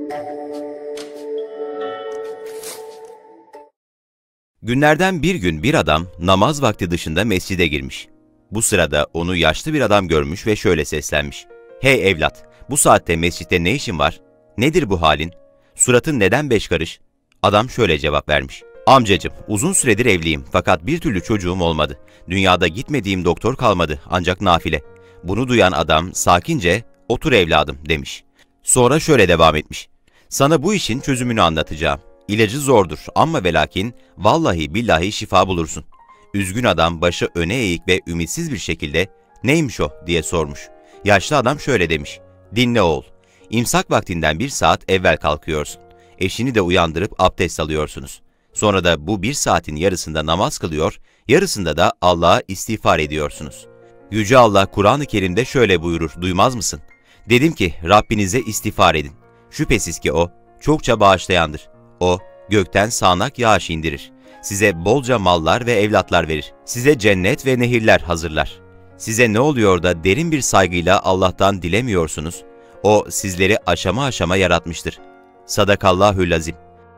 Günlerden bir gün bir adam namaz vakti dışında mescide girmiş. Bu sırada onu yaşlı bir adam görmüş ve şöyle seslenmiş. "Hey evlat, bu saatte mescitte ne işin var? Nedir bu halin? Suratın neden beş karış?" Adam şöyle cevap vermiş. "Amcacım, uzun süredir evliyim fakat bir türlü çocuğum olmadı. Dünyada gitmediğim doktor kalmadı ancak nafile." Bunu duyan adam sakince "Otur evladım" demiş. Sonra şöyle devam etmiş. "Sana bu işin çözümünü anlatacağım. İlacı zordur ama ve lakin vallahi billahi şifa bulursun." Üzgün adam başı öne eğik ve ümitsiz bir şekilde "Neymiş o?" diye sormuş. Yaşlı adam şöyle demiş. "Dinle oğul. İmsak vaktinden 1 saat evvel kalkıyorsun. Eşini de uyandırıp abdest alıyorsunuz. Sonra da bu 1 saatin yarısında namaz kılıyor, yarısında da Allah'a istiğfar ediyorsunuz. Yüce Allah Kur'an-ı Kerim'de şöyle buyurur, duymaz mısın? Dedim ki Rabbinize istiğfar edin. Şüphesiz ki O çokça bağışlayandır. O gökten sağanak yağış indirir. Size bolca mallar ve evlatlar verir. Size cennet ve nehirler hazırlar. Size ne oluyor da derin bir saygıyla Allah'tan dilemiyorsunuz? O sizleri aşama aşama yaratmıştır. Sadakallahü'l-azim."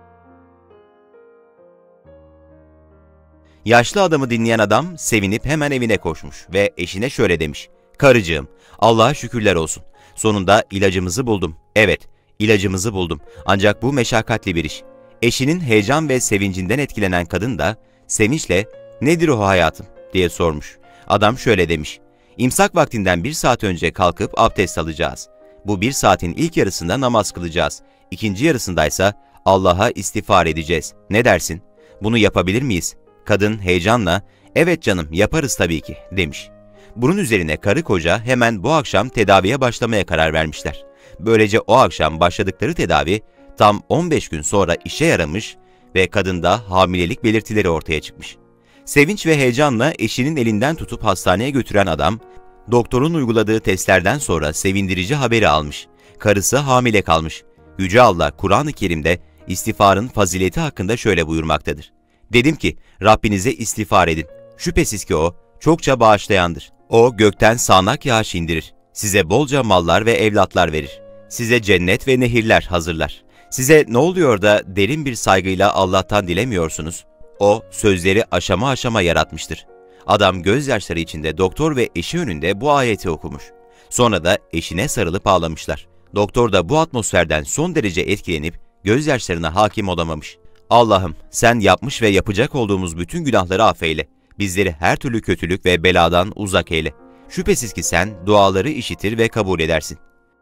Yaşlı adamı dinleyen adam sevinip hemen evine koşmuş ve eşine şöyle demiş. "Karıcığım, Allah'a şükürler olsun. Sonunda ilacımızı buldum. Evet, ilacımızı buldum. Ancak bu meşakkatli bir iş." Eşinin heyecan ve sevincinden etkilenen kadın da sevinçle "Nedir o hayatım?" diye sormuş. Adam şöyle demiş. "İmsak vaktinden 1 saat önce kalkıp abdest alacağız. Bu 1 saatin ilk yarısında namaz kılacağız. İkinci yarısındaysa Allah'a istiğfar edeceğiz. Ne dersin? Bunu yapabilir miyiz?" Kadın heyecanla "Evet canım, yaparız tabii ki" demiş. Bunun üzerine karı koca hemen bu akşam tedaviye başlamaya karar vermişler. Böylece o akşam başladıkları tedavi tam 15 gün sonra işe yaramış ve kadında hamilelik belirtileri ortaya çıkmış. Sevinç ve heyecanla eşinin elinden tutup hastaneye götüren adam, doktorun uyguladığı testlerden sonra sevindirici haberi almış. Karısı hamile kalmış. Yüce Allah Kur'an-ı Kerim'de istiğfarın fazileti hakkında şöyle buyurmaktadır. Dedim ki Rabbinize istiğfar edin. Şüphesiz ki O çokça bağışlayandır. O gökten sağanak yağış indirir. Size bolca mallar ve evlatlar verir. Size cennet ve nehirler hazırlar. Size ne oluyor da derin bir saygıyla Allah'tan dilemiyorsunuz? O sözleri aşama aşama yaratmıştır. Adam gözyaşları içinde doktor ve eşi önünde bu ayeti okumuş. Sonra da eşine sarılıp ağlamışlar. Doktor da bu atmosferden son derece etkilenip gözyaşlarına hakim olamamış. "Allah'ım sen yapmış ve yapacak olduğumuz bütün günahları affeyle. Bizleri her türlü kötülük ve beladan uzak eyle. Şüphesiz ki sen duaları işitir ve kabul edersin."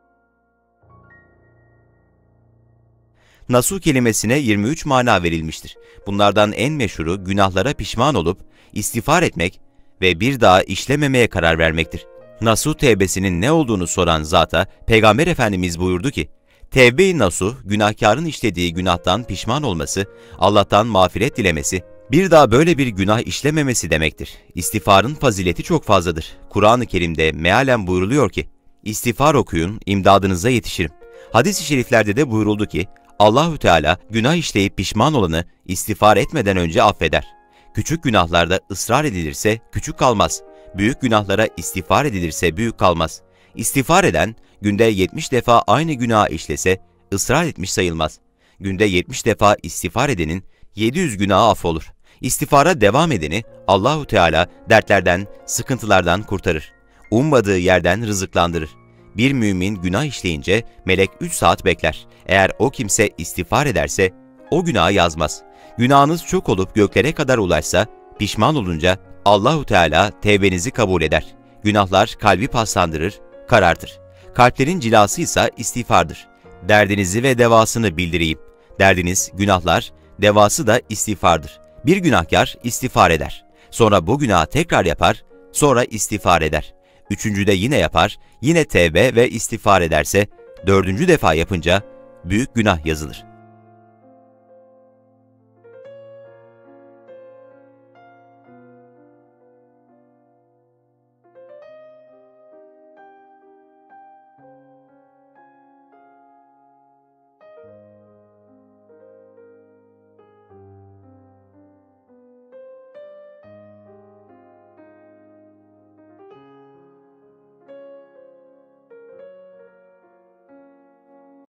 Nasuh kelimesine 23 mana verilmiştir. Bunlardan en meşhuru günahlara pişman olup istiğfar etmek ve bir daha işlememeye karar vermektir. Nasuh tevbesinin ne olduğunu soran zata Peygamber Efendimiz buyurdu ki, "Tevbe-i nasuh, günahkarın işlediği günahtan pişman olması, Allah'tan mağfiret dilemesi, bir daha böyle bir günah işlememesi demektir. İstiğfarın fazileti çok fazladır. Kur'an-ı Kerim'de mealen buyruluyor ki, "İstiğfar okuyun, imdadınıza yetişirim." Hadis-i şeriflerde de buyuruldu ki, Allahü Teala günah işleyip pişman olanı istiğfar etmeden önce affeder. Küçük günahlarda ısrar edilirse küçük kalmaz. Büyük günahlara istiğfar edilirse büyük kalmaz. İstiğfar eden günde 70 defa aynı günah işlese ısrar etmiş sayılmaz. Günde 70 defa istiğfar edenin 700 günahı affolur. İstiğfara devam edeni Allahü Teala dertlerden, sıkıntılardan kurtarır. Ummadığı yerden rızıklandırır. Bir mümin günah işleyince melek 3 saat bekler. Eğer o kimse istiğfar ederse o günahı yazmaz. Günahınız çok olup göklere kadar ulaşsa, pişman olunca Allahu Teala tevbenizi kabul eder. Günahlar kalbi paslandırır, karartır. Kalplerin cilası ise istiğfardır. Derdinizi ve devasını bildireyim. Derdiniz günahlar, devası da istiğfardır. Bir günahkar istiğfar eder. Sonra bu günahı tekrar yapar, sonra istiğfar eder. Üçüncüde yine yapar, yine tevbe ve istiğfar ederse, 4. defa yapınca büyük günah yazılır.